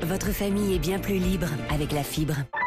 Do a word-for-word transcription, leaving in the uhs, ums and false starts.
Votre famille est bien plus libre avec la fibre.